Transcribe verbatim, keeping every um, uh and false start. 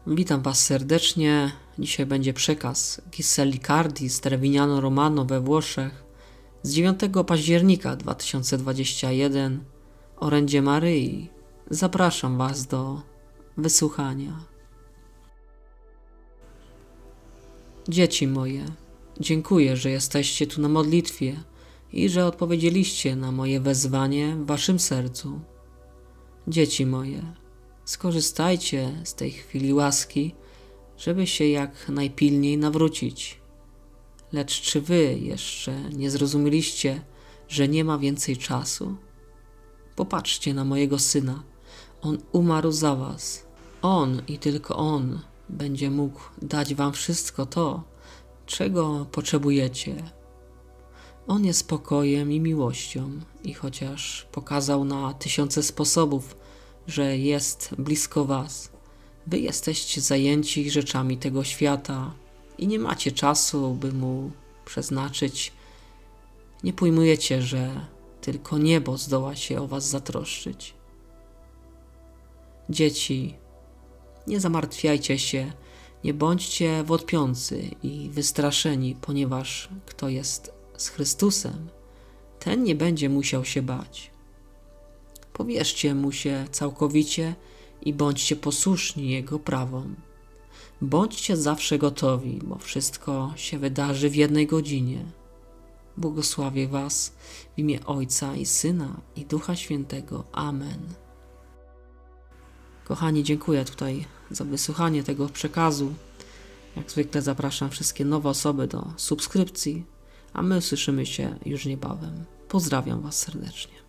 Witam Was serdecznie. Dzisiaj będzie przekaz Giuseppe Cardi z Trevignano Romano we Włoszech z dziewiątego października dwa tysiące dwudziestego pierwszego orędzie Maryi. Zapraszam Was do wysłuchania. Dzieci moje, dziękuję, że jesteście tu na modlitwie i że odpowiedzieliście na moje wezwanie w Waszym sercu. Dzieci moje, skorzystajcie z tej chwili łaski, żeby się jak najpilniej nawrócić. Lecz czy wy jeszcze nie zrozumieliście, że nie ma więcej czasu? Popatrzcie na mojego syna. On umarł za was. On i tylko on będzie mógł dać wam wszystko to, czego potrzebujecie. On jest spokojem i miłością i chociaż pokazał na tysiące sposobów, że jest blisko was, wy jesteście zajęci rzeczami tego świata i nie macie czasu, by mu przeznaczyć. Nie pojmujecie, że tylko niebo zdoła się o was zatroszczyć. Dzieci, nie zamartwiajcie się, nie bądźcie wątpiący i wystraszeni, ponieważ kto jest z Chrystusem, ten nie będzie musiał się bać. Powierzcie mu się całkowicie i bądźcie posłuszni Jego prawom. Bądźcie zawsze gotowi, bo wszystko się wydarzy w jednej godzinie. Błogosławię Was w imię Ojca i Syna i Ducha Świętego. Amen. Kochani, dziękuję tutaj za wysłuchanie tego przekazu. Jak zwykle zapraszam wszystkie nowe osoby do subskrypcji, a my słyszymy się już niebawem. Pozdrawiam Was serdecznie.